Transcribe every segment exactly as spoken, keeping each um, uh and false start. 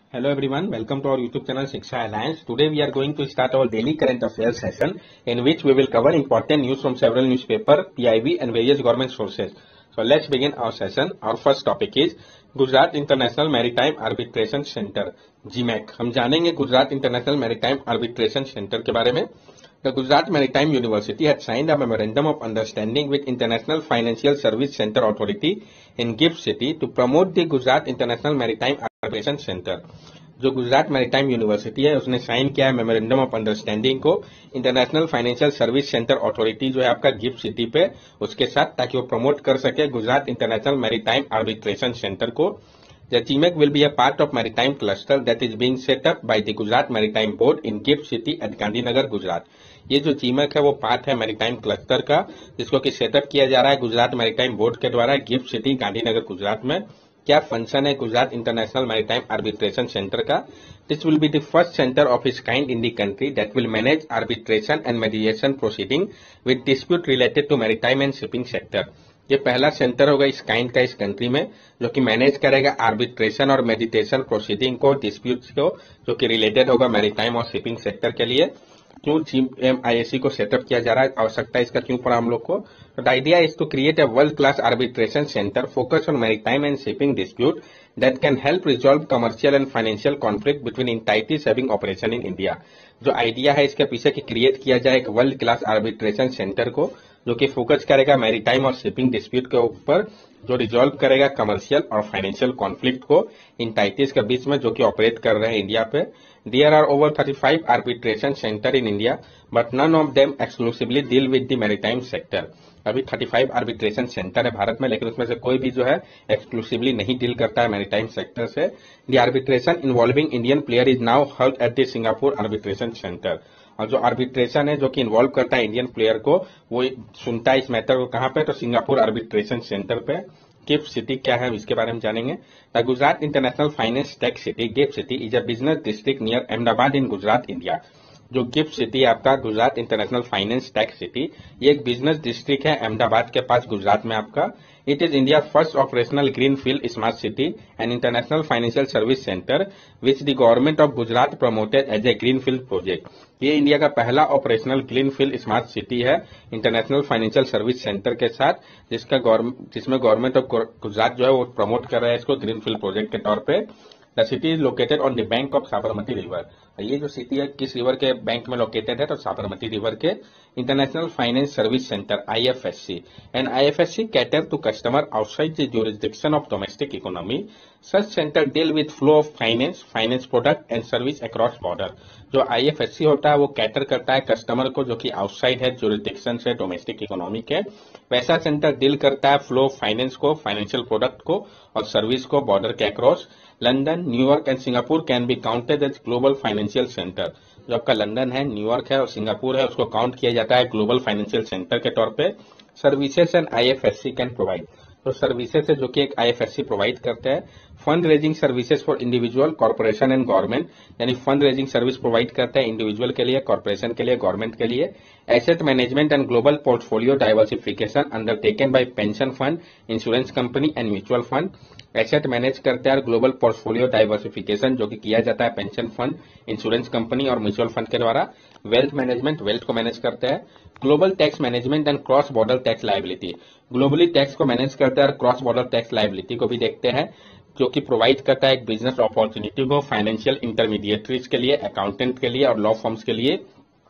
Hello everyone, welcome to our YouTube channel Shiksha Alliance. Today we are going to start our daily current affairs session in which we will cover important news from several newspaper, P I B and various government sources. So let's begin our session. Our first topic is Gujarat international maritime arbitration centre GIMAC. हम जानेंगे Gujarat international maritime arbitration centre के बारे में। The Gujarat Maritime University had signed a memorandum of understanding with International Financial Service Center Authority in GIFT City to promote the Gujarat International Maritime Arbitration Center. जो Gujarat maritime university है उसने sign किया है memorandum of understanding को international financial service centre authority जो है आपका gift city पे उसके साथ, ताकि वो प्रमोट कर सके Gujarat international maritime arbitration centre को. The G M A C will be a part of maritime cluster that is being set up by the Gujarat Maritime Board in GIFT City at Gandhinagar, Gujarat. ये जो G M A C है वो part है maritime cluster का जिसको कि setup किया जा रहा है गुजरात मैरीटाइम बोर्ड के द्वारा गिफ्ट सिटी गांधीनगर गुजरात में. क्या फंक्शन है Gujarat international maritime arbitration centre का? This will be the first centre of its kind in the country that will manage arbitration and mediation proceeding with dispute related to maritime and shipping sector. ये पहला centre होगा इस kind का इस country में जो कि मैनेज करेगा आर्बिट्रेशन और मेडिटेशन प्रोसीडिंग को, डिस्प्यूट्स को जो कि रिलेटेड होगा मैरीटाइम और शिपिंग सेक्टर के लिए. क्यों जीएमआईएसी को सेटअप किया जा रहा है, आवश्यकता इसका क्यों पड़ा हम लोग को? The idea is to create a world class arbitration centre focus on maritime and shipping dispute that can help resolve commercial and financial conflict between entities having operation in India. जो आइडिया है इसके पीछे कि create किया जाए एक world class arbitration centre को जो कि फोकस करेगा मैरीटाइम और शिपिंग डिस्प्यूट के ऊपर, जो रिजॉल्व करेगा कमर्शियल और फाइनेंशियल कॉन्फ्लिक्ट को इंटाइटीज के बीच में जो कि ऑपरेट कर रहे हैं इंडिया पे. There are over thirty-five arbitration center in India, but none of them exclusively deal with the maritime sector. अभी पैंतीस आर्बिट्रेशन सेंटर है भारत में, लेकिन उसमें से कोई भी जो है एक्सक्लूसिवली नहीं डील करता है मैरीटाइम सेक्टर से. The arbitration involving Indian player is now heard at the Singapore arbitration centre. और जो आर्बिट्रेशन है जो कि इन्वॉल्व करता है इंडियन प्लेयर को वो सुनता है इस मैटर को कहां पे, तो सिंगापुर आर्बिट्रेशन सेंटर पे. गिफ्ट सिटी क्या है इसके बारे में जानेंगे. The Gujarat international finance tech city GIFT city is a business district near Ahmedabad in Gujarat India. जो गिफ्ट सिटी आपका Gujarat international finance tech city ये एक बिजनेस डिस्ट्रिक्ट है अहमदाबाद के पास गुजरात में आपका. It is India first operational green field smart city and international financial service centre which the government of Gujarat promoted as a green field project. ये India का पहला operational green field smart city है international financial service centre के साथ, जिसका जिसमें government of Gujarat जो है वो प्रमोट कर रहा है इसको ग्रीन फील्ड प्रोजेक्ट के तौर पे. The city is located on the bank of Sabarmati river. ये जो सिटी है किस रिवर के बैंक में लोकेटेड है, तो साबरमती रिवर के. International finance service centre IFSC and IFSC cater to customer outside the jurisdiction of domestic economy. Such centre deal with flow of finance finance product and service across border. जो IFSC होता है वो cater करता है customer को जो कि outside है ज्यूरिसडिक्शन से डोमेस्टिक इकोनॉमी के. वैसा सेंटर डील करता है फ्लो ऑफ फाइनेंस को, फाइनेंशियल प्रोडक्ट को और सर्विस को बॉर्डर के across. London, New York and Singapore can be counted as global financial centre. जो आपका लंदन है, न्यूयॉर्क है और सिंगापुर है उसको काउंट किया जाता है ग्लोबल फाइनेंशियल सेंटर के तौर पे. Services and IFSC can provide. तो सर्विसेज है जो कि एक आईएफएससी प्रोवाइड करते हैं. Fund raising services for individual, corporation and government, यानी फंड रेजिंग सर्विस प्रोवाइड करते हैं इंडिविजुअल के लिए, कॉर्पोरेशन के लिए, गवर्नमेंट के लिए. Asset management and global portfolio diversification undertaken by pension fund, insurance company and mutual fund. Asset manage करते हैं ग्लोबल पोर्टफोलियो डाइवर्सिफिकेशन जो कि किया जाता है पेंशन फंड, इंश्योरेंस कंपनी और म्यूचुअल फंड के द्वारा. वेल्थ मैनेजमेंट, वेल्थ को मैनेज करते हैं. Global tax management and cross border tax liability. Globally tax को मैनेज करता है और क्रॉस बॉर्डर टैक्स लायबिलिटी को भी देखते हैं जो कि प्रोवाइड करता है एक बिजनेस अपॉर्चुनिटी को फाइनेंशियल इंटरमीडिएटरीज के लिए, अकाउंटेंट के लिए और लॉ फर्म्स के लिए.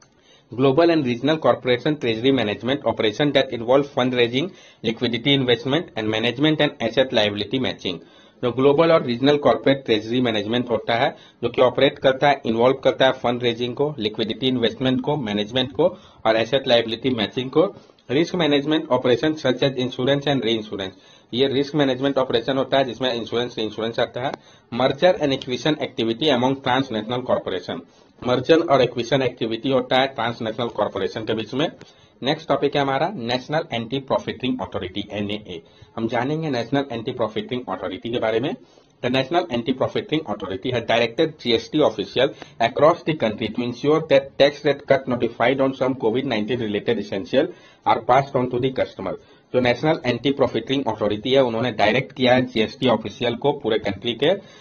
Global and regional corporation treasury management operation that involve fundraising, liquidity investment and management and asset liability matching. जो ग्लोबल और रीजनल कॉर्पोरेट ट्रेजरी मैनेजमेंट होता है जो कि ऑपरेट करता है, इन्वॉल्व करता है फंड रेजिंग को, लिक्विडिटी इन्वेस्टमेंट को, मैनेजमेंट को और एसेट लायबिलिटी मैचिंग को. Risk management operation such as insurance and reinsurance. ये रिस्क मैनेजमेंट ऑपरेशन होता है जिसमें इंश्योरेंस री इंश्योरेंस आता है. Merger and acquisition activity among transnational corporation. Merger और एक्विजिशन एक्टिविटी होता है ट्रांसनेशनल कॉर्पोरेशन के बीच में. नेक्स्ट टॉपिक है हमारा national anti profiting authority NAA. हम जानेंगे नेशनल एंटी प्रॉफिटिंग अथॉरिटी के बारे में. The national anti profiting authority has directed GST official across the country to ensure that tax rate cut notified on some COVID nineteen related essential are passed on to the customer. जो national anti profiting authority है उन्होंने direct किया है GST official को पूरे country के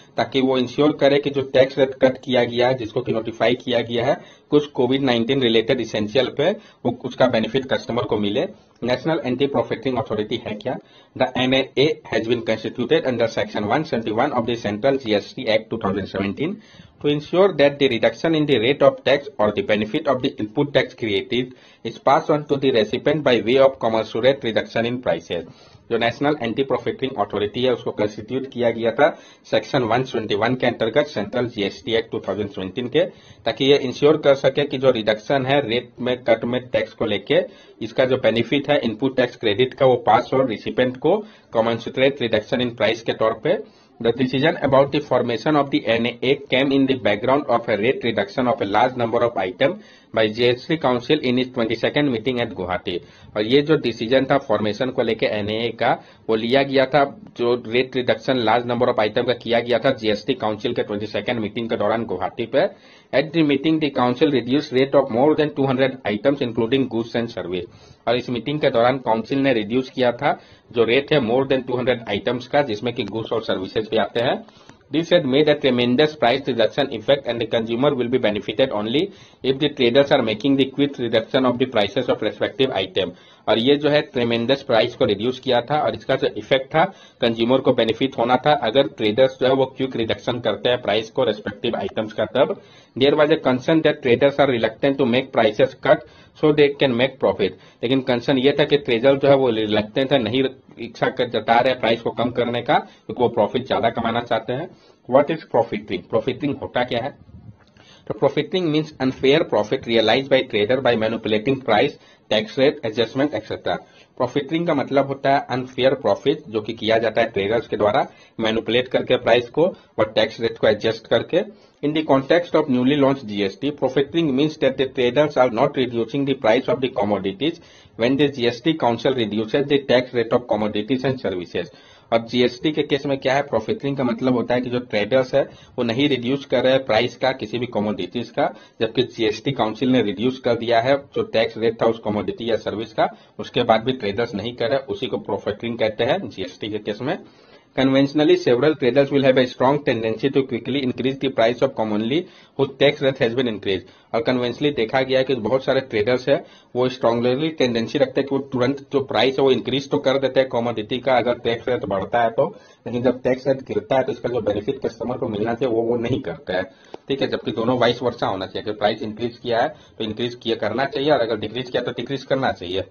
ताकि वो इंश्योर करे कि जो टैक्स रेट कट किया गया है, जिसको कि नोटिफाई किया गया है कुछ कोविड नाइनटीन रिलेटेड इसेंशियल पे, वो उसका बेनिफिट कस्टमर को मिले। नेशनल एंटी प्रॉफिटिंग अथॉरिटी है क्या? The N A has been constituted under section one seventy one of the central GST act twenty seventeen to ensure that the reduction in the rate of tax or the benefit of the input tax created is passed on to the recipient by way of commensurate reduction in prices। जो national anti profiting authority है उसको constitute किया गया था section one seventy-one के अंतर्गत central GST act twenty seventeen के, ताकि ये इंश्योर कर सके कि जो रिडक्शन है रेट में कट में टैक्स को लेके, इसका जो बेनिफिट है इनपुट टैक्स क्रेडिट का वो पास और रिसिपेंट को कमेंसुरेट रिडक्शन इन प्राइस के तौर पे। The decision about the formation of the N A A came in the background of a rate reduction of a large number of items by G S T Council in its twenty-second meeting at Guwahati। और ये जो decision था formation को लेके N A A का, वो लिया गया था, जो rate reduction large number of item का किया गया था जीएसटी काउंसिल के twenty-second मीटिंग के दौरान गुवाहाटी पे। At the meeting the council reduce rate of more than two hundred items including goods and service. और इस मीटिंग के दौरान काउंसिल ने रिड्यूस किया था जो रेट है more than two hundred items का, जिसमें कि गुड्स और सर्विसेज भी आते हैं। This had made a tremendous price reduction effect and the consumer will be benefited only if the traders are making the quick reduction of the prices of respective item। और ये जो है ट्रेमेंडस price को reduce किया था और इसका जो इफेक्ट था कंज्यूमर को बेनिफिट होना था अगर ट्रेडर्स जो है वो क्विक रिडक्शन करते हैं प्राइस को रेस्पेक्टिव आइटम्स का। तब there was a concern that traders are reluctant to make prices cut so they can make profit. लेकिन कंसर्न ये था कि ट्रेडर जो है वो रिलक्टेंट है, नहीं इच्छा कर जता रहे प्राइस को कम करने का, क्योंकि वो प्रॉफिट ज्यादा कमाना चाहते हैं। What is profiting? प्रॉफिटिंग होता क्या है? तो profiting means unfair profit realise by trader by manipulating price, tax rate, adjustment etcetera. Profiting का मतलब होता है अनफेयर प्रॉफिट, जो कि किया जाता है ट्रेडर्स के द्वारा मैनिपुलेट करके प्राइस को और टैक्स रेट को एडजस्ट करके। In the context of newly launched G S T, profiting means that the traders are not reducing the price of the commodities when the G S T Council reduces the tax rate of commodities and services। और GST के case में क्या है? Profiting का मतलब होता है कि जो ट्रेडर्स है वो नहीं रिड्यूस कर रहे हैं प्राइस का किसी भी कमोडिटीज का, जबकि जीएसटी काउंसिल ने रिड्यूस कर दिया है जो टैक्स रेट था उस कमोडिटी या सर्विस का, उसके बाद भी ट्रेडर्स नहीं कर रहे, उसी को प्रॉफिटिंग कहते हैं जीएसटी के केस में। Conventionally, several traders will have a strong tendency to quickly increase the price of commonly whose tax rate has been increased। और कन्वेंशनली देखा गया है कि बहुत सारे ट्रेडर्स है वो स्ट्रांगली टेंडेंसी रखते हैं कि वो तुरंत जो प्राइस है वो इंक्रीज तो कर देते हैं कमोडिटी का अगर टैक्स रेट बढ़ता है तो, लेकिन जब टैक्स रेट गिरता है तो इसका जो बेनिफिट कस्टमर को मिलना चाहिए वो वो नहीं करता है। ठीक है, जबकि दोनों वाइस वर्सा होना चाहिए कि प्राइस इंक्रीज किया है तो इंक्रीज किया करना चाहिए और अगर डिक्रीज किया तो डिक्रीज करना चाहिए।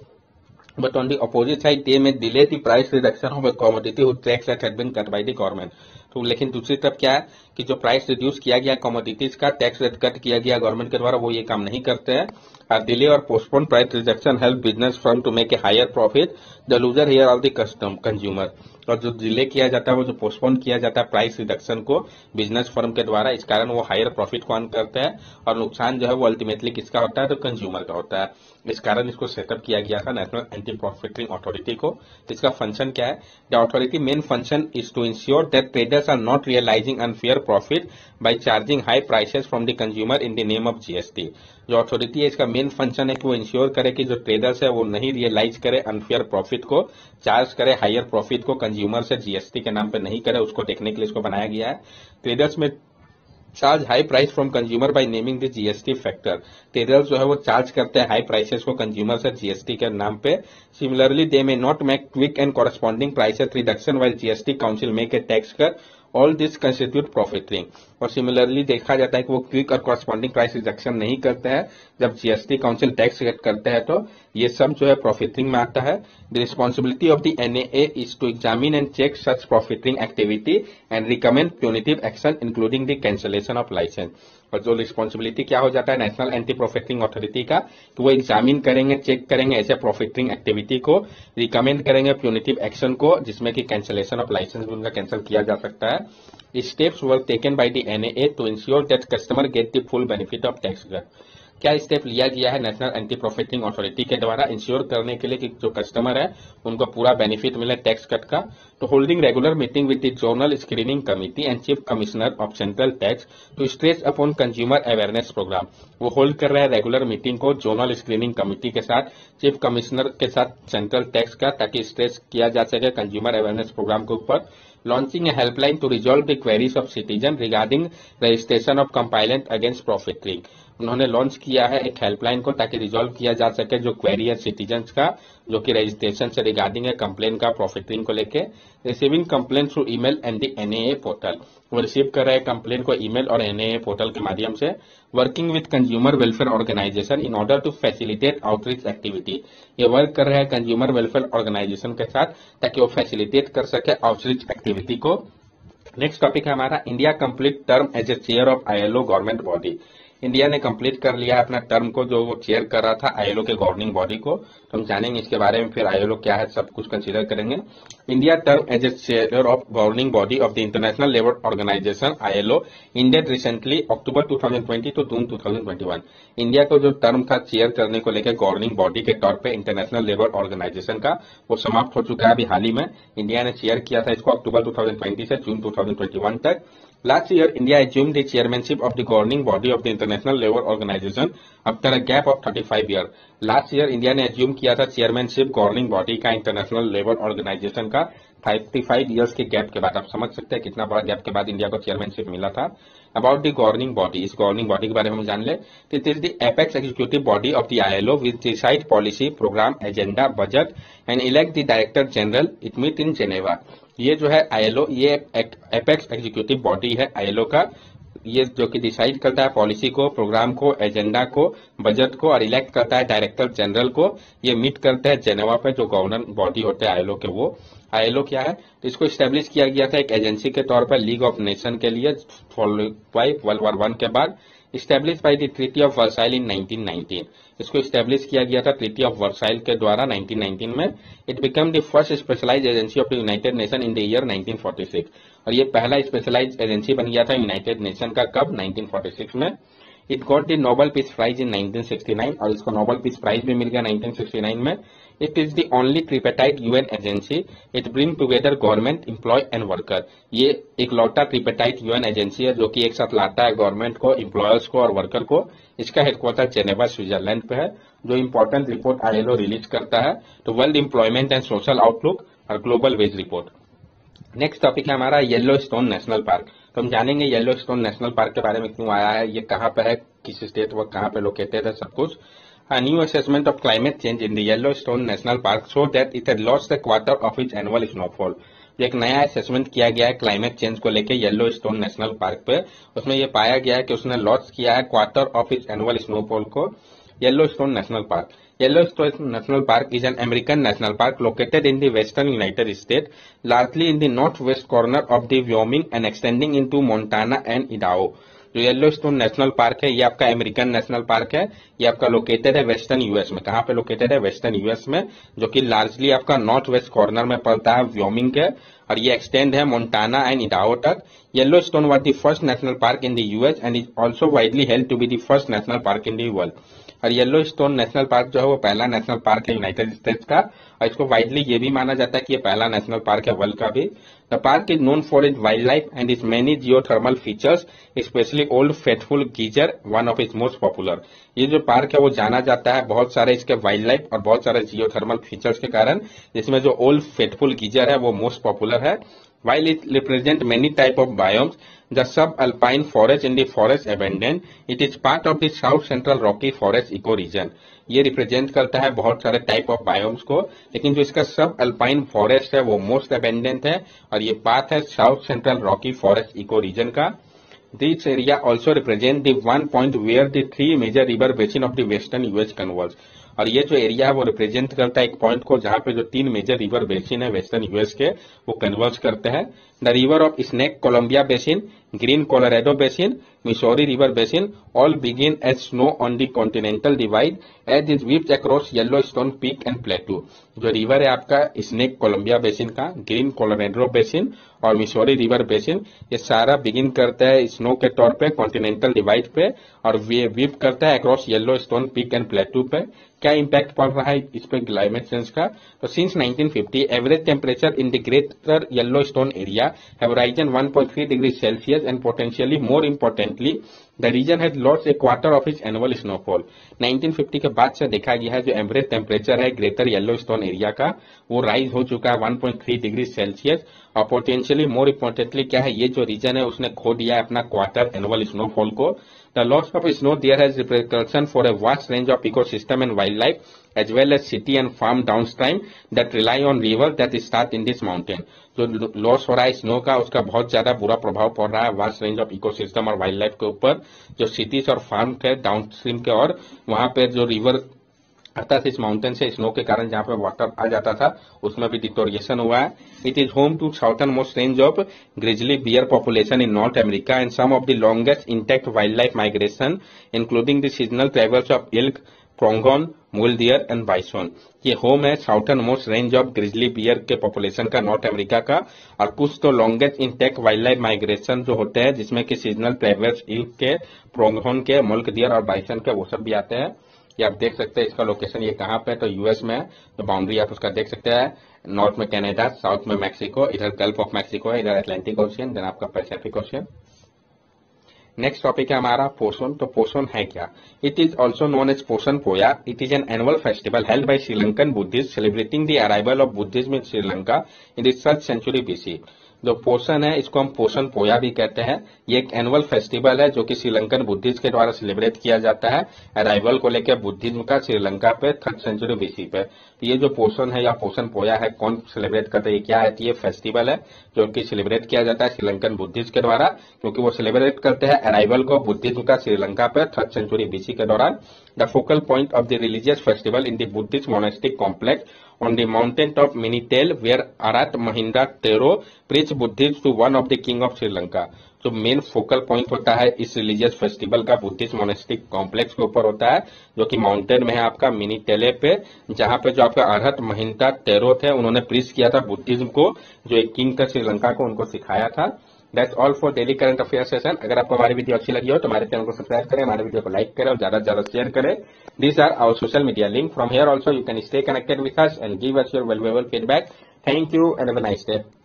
But on the opposite side, they may delay the price reduction of a commodity whose tax rate had been cut by the government। तो लेकिन दूसरी तरफ क्या है कि जो प्राइस रिड्यूस किया गया कमोडिटीज का, टैक्स रेट कट किया गया गवर्नमेंट के द्वारा, वो ये काम नहीं करते हैं। और डिले और postpone price reduction help business firm to make a higher profit, the loser here of the custom consumer. और जो डिले किया जाता है वो जो पोस्टपोन किया जाता है प्राइस रिडक्शन को बिजनेस फर्म के द्वारा, इस कारण वो हायर प्रॉफिट को अर्न करते हैं और नुकसान जो है वो अल्टीमेटली किसका होता है? तो कंज्यूमर का होता है। इस कारण इसको सेटअप किया गया था नेशनल एंटी प्रॉफिटिंग अथॉरिटी को। इसका फंक्शन क्या है? The authority main function is to ensure that traders are not realising unfair profit by charging high prices from the consumer in the name of GST. जो authority है इसका main function है कि वो इंश्योर करे कि जो ट्रेडर्स है वो नहीं रियलाइज करे अनफेयर प्रॉफिट को, चार्ज करे हायर प्रॉफिट को कंज्यूमर से जीएसटी के नाम पे नहीं करे, उसको देखने के लिए इसको बनाया गया है। ट्रेडर्स में charge high price from consumer by naming the GST factor. Traders जो है वो चार्ज करते हैं हाई प्राइसेस को कंज्यूमर से जीएसटी के नाम पे। Similarly they may not make quick and corresponding prices reduction while GST council make a tax cut, all this constitute profiting. और सिमिलरली देखा जाता है कि वो क्विक और कॉरेस्पॉन्डिंग प्राइस रिडक्शन नहीं करते हैं जब जीएसटी काउंसिल टैक्स कट करते हैं, तो ये सब जो है प्रॉफिटिंग में आता है। The responsibility of the NAA is to examine and check such profiting activity and recommend punitive action including the cancellation of licence. और जो रिस्पॉन्सिबिलिटी क्या हो जाता है नेशनल एंटी प्रॉफिटिंग अथॉरिटी का, कि वो एग्जामिन करेंगे, चेक करेंगे ऐसे प्रॉफिटिंग एक्टिविटी को, रिकमेंड करेंगे प्यूनिटिव एक्शन को, जिसमें कि कैंसिलेशन ऑफ लाइसेंस भी उनका कैंसिल किया जा सकता है। Steps were taken by the NAA to ensure that customer get the full benefit of tax cut. क्या स्टेप लिया गया है नेशनल एंटी प्रॉफिटिंग अथॉरिटी के द्वारा इंश्योर करने के लिए कि जो कस्टमर है उनको पूरा बेनिफिट मिले टैक्स कट का? तो holding regular meeting with the zonal screening committee and chief commissioner of central tax to stress upon consumer awareness programme. वो होल्ड कर रहे हैं रेगुलर मीटिंग को जोनल स्क्रीनिंग कमिटी के साथ, चीफ कमिश्नर के साथ सेंट्रल टैक्स का, ताकि स्ट्रेस किया जा सके कंज्यूमर अवेयरनेस प्रोग्राम के ऊपर। Launching a helpline to resolve the queries of citizen regarding registration of complaint against profiteering. उन्होंने लॉन्च किया है एक हेल्पलाइन को ताकि रिजॉल्व किया जा सके जो क्वेरी है सिटीजन्स का, जो कि रजिस्ट्रेशन से रिगार्डिंग है कंप्लेन का प्रॉफिटरिंग को लेके। Receiving complain through email and the NAA portal, वो रिसीव कर रहे हैं कंप्लेन को ईमेल और एनएए पोर्टल के माध्यम से। Working with consumer welfare organisation in order to facilitate outreach activity, ये वर्क कर रहे हैं कंज्यूमर वेलफेयर ऑर्गेनाइजेशन के साथ ताकि वो फैसिलिटेट कर सके आउटरीच एक्टिविटी को। नेक्स्ट टॉपिक है हमारा India complete term as a chair of ILO government body. India ने कंप्लीट कर लिया है अपना टर्म को जो वो चेयर कर रहा था आईएलओ के गवर्निंग बॉडी को। तो हम जानेंगे इसके बारे में, फिर आईएलओ क्या है सब कुछ कंसीडर करेंगे। India term as a chair of governing body of the International Labour Organization ILO ended recently October two thousand twenty two June two thousand twenty one. India को जो टर्म था चेयर करने को लेकर गवर्निंग बॉडी के तौर पे international Labour organisation का, वो समाप्त हो चुका है अभी हाल ही में। इंडिया ने चेयर किया था इसको अक्टूबर टू थाउजेंड ट्वेंटी से June two thousand twenty one तक। Last year, India assumed the chairmanship of the governing body of the International Labour Organization after a gap of thirty-five years. Last year, India ने assume किया था chairmanship governing body का International Labour Organization का पैंतालीस years के gap के बाद। आप समझ सकते हैं कितना बड़ा गैप के बाद इंडिया को चेयरमैनशिप मिला था। अबाउट द गवर्निंग बॉडी, इस गवर्निंग बॉडी के बारे में हम जान ले। It is the apex executive body of the ILO which decide policy, programme, agenda, budget and elect the director general. It meet in Geneva. ये जो है आईएलओ, ये एपेक्स एग्जीक्यूटिव बॉडी है आईएलओ का, ये जो कि डिसाइड करता है पॉलिसी को, प्रोग्राम को, एजेंडा को, बजट को और इलेक्ट करता है डायरेक्टर जनरल को। ये मीट करते हैं जेनेवा पे, जो गवर्नर बॉडी होते हैं आईएलओ के। वो आईएलओ क्या है, इसको स्टैब्लिश किया गया था एक एजेंसी के तौर पर लीग ऑफ नेशन के लिए वर्ल्ड वॉर वन के बाद। Establish by the Treaty of Versailles in nineteen nineteen, इसको स्टैब्लिश किया गया था ट्रीटी ऑफ वर्साइल के द्वारा नाइनटीन नाइनटीन में। It become the first specialised agency of the United Nation in the year nineteen forty six, और ये पहला स्पेशलाइज्ड एजेंसी बन गया था यूनाइटेड नेशन का कब, नाइनटीन फोर्टी सिक्स में। It got the Nobel Peace Prize in nineteen sixty nine, और इसको नोबेल पीस प्राइज भी मिल गया नाइनटीन सिक्सटी नाइन में। It is the only tripartite UN agency, it bring together government, employ and worker. ये एक लौटा ट्रिपेटाइट यूएन एजेंसी है जो कि एक साथ लाता है गवर्नमेंट को, एम्प्लॉयर्स को और वर्कर को। इसका हेडक्वार्टर जेनेवा स्विट्जरलैंड पे है। जो इंपॉर्टेंट रिपोर्ट आईएलओ रिलीज करता है तो World Employment and Social Outlook और Global Wage Report. Next topic है हमारा येलो स्टोन नेशनल पार्क। तो हम जानेंगे येलो स्टोन नेशनल पार्क के बारे में, क्यों आया है, ये कहाँ पे है, किस स्टेट व कहाँ पे लोकेटेड है, सब कुछ। A new assessment of climate change in the Yellowstone National Park showed that it had lost a quarter of its annual snowfall. एक नया असेसमेंट किया गया है क्लाइमेट चेंज को लेके येलो स्टोन नेशनल पार्क पे। उसमें ये पाया गया है कि उसने लॉस किया है quarter of its annual snowfall को। Yellowstone National Park, Yellowstone National Park is an American national park located in the western United State, largely in the north west corner of the Wyoming and extending into Montana and Idaho. जो Yellowstone National park है ये आपका American national park है। ये आपका located है western US में। कहाँ पे लोकेटेड है, वेस्टर्न यूएस में, जो कि लार्जली आपका नॉर्थ वेस्ट कॉर्नर में पड़ता है व्योमिंग के, और ये एक्सटेंड है मोन्टाना एंड इडाहो तक। Yellowstone was the first national park in the US and is also widely held to be the first national park in the world. और Yellowstone National Park जो है वो पहला national park है United States का, और इसको widely ये भी माना जाता है कि ये पहला नेशनल पार्क है वर्ल्ड का भी। The park is known for its wildlife and its many geothermal features, specially Old Faithful geyser, one of its most popular. ये जो पार्क है वो जाना जाता है बहुत सारे इसके वाइल्ड लाइफ और बहुत सारे जियोथर्मल फीचर्स के कारण, जिसमें जो ओल्ड फेथफुल गीजर है वो मोस्ट पॉपुलर है। While it represents many type of biomes, the subalpine forest in the forest abandoned, it is part of the South Central Rocky Forest ecoregion. ये represent करता है बहुत सारे टाइप ऑफ बायोम्स को, लेकिन जो इसका सब अल्पाइन फॉरेस्ट है वो मोस्ट अबेंडेंट है, और ये पार्ट है south central Rocky Forest ecoregion का। This area also represent the one point where the three major river basin of the western U S converge. और ये जो एरिया है वो रिप्रेजेंट करता है एक पॉइंट को जहां पे जो तीन मेजर रिवर बेसिन है वेस्टर्न यूएस के वो कन्वर्ज करते हैं। The river of Snake Columbia basin, Green Colorado basin, Missouri river basin all begin as snow on the continental divide as is weeps across Yellowstone peak and plateau. जो river है आपका Snake Columbia basin का, Green Colorado basin और Missouri river basin, ये सारा begin करता है snow के तौर पे कॉन्टिनेंटल डिवाइड पे और वीप करता है across Yellowstone peak and plateau पे। क्या इम्पैक्ट पड़ रहा है इस पे क्लाइमेट चेंज का, तो since nineteen fifty average temperature in the greater Yellowstone area have risen one point three degrees Celsius and potentially more importantly the region has lost a quarter of its annual snowfall. Nineteen fifty के बाद से देखा गया है जो average temperature है greater Yellowstone area का वो राइज हो चुका है one point three degree Celsius और पोटेंशियली मोर इम्पोर्टेंटली क्या है ये जो रीजन है उसने खो दिया है अपना क्वार्टर एनुअल स्नोफॉल को. The loss of snow there has repercussion for a vast range of ecosystem and wildlife as well as city and farm downstream that rely on rivers that start in this mountain. जो loss हो रहा है snow का उसका बहुत ज्यादा बुरा प्रभाव पड़ रहा है वास्ट रेंज ऑफ इकोसिस्टम और वाइल्ड लाइफ के ऊपर जो सिटीज और फार्म थे डाउनस्ट्रीम के और वहां पे जो रिवर आता था इस माउंटेन से स्नो के कारण जहां पे वाटर आ जाता था उसमें भी डिटोरिएशन हुआ है. It is home to southernmost range of grizzly bear population in North America and some of the longest intact wildlife migration including the seasonal travels of elk pronghorn mule deer and bison. ये home है southernmost range of grizzly bear के पॉपुलेशन का North America का और कुछ तो longest intact wildlife migration जो होते हैं जिसमें कि सीजनल ट्रेवल्स इल्क के प्रोंगोन के मुल्क डियर और बाइसन के वो सब भी आते हैं. ये आप देख सकते हैं इसका लोकेशन ये कहाँ पे तो यूएस में है तो बाउंड्री आप उसका देख सकते हैं. नॉर्थ में कनाडा साउथ में मैक्सिको इधर गल्फ ऑफ मैक्सिको है इधर अटलांटिक ओशियन देन आपका पैसिफिक ओशियन. नेक्स्ट टॉपिक है हमारा पोसन. तो पोसन है क्या? It is also known as Poson Poya. It is an annual festival held by Sri Lankan Buddhist celebrating the arrival of Buddhism in Sri Lanka in the third century BC. जो पोषण है इसको हम पोषण पोया भी कहते हैं. ये एक एनुअल फेस्टिवल है जो कि श्रीलंकन बुद्धिस्ट के द्वारा सेलिब्रेट किया जाता है अराइवल को लेकर बुद्धिज्म का श्रीलंका पे थर्ड सेंचुरी बीसी पे. तो ये जो पोषण है या पोषण पोया है कौन सेलिब्रेट करता है ये क्या है? ये फेस्टिवल है जो कि सेलिब्रेट किया जाता है श्रीलंकन बुद्धिस्ट के द्वारा क्योंकि वो सेलिब्रेट करते हैं अराइवल को बुद्धिज्म का श्रीलंका पे थर्ड सेंचुरी बीसी के दौरान. The focal point of the religious festival in the Buddhist monastic complex on the mountain top Minitel where Arat Mahinda Tero preached Buddhism to one of the king of Sri Lanka. जो main focal point होता है इस religious festival का Buddhist monastic complex के ऊपर होता है जो कि माउंटेन में है आपका मिनी टेले पे जहां पे जो आपका अरहत महिंदा टेरो थे उन्होंने प्रीच किया था बुद्धिज्म को जो एक किंग था श्रीलंका को उनको सिखाया था. That's all for daily current affair session. अगर आपको हमारी वीडियो अच्छी लगी हो तो हमारे चैनल को सब्सक्राइब करें हमारे वीडियो को लाइक करें और ज्यादा से ज्यादा शेयर करें. These are our social media link. From here also you can stay connected with us and give us your valuable feedback. Thank you and have a nice day.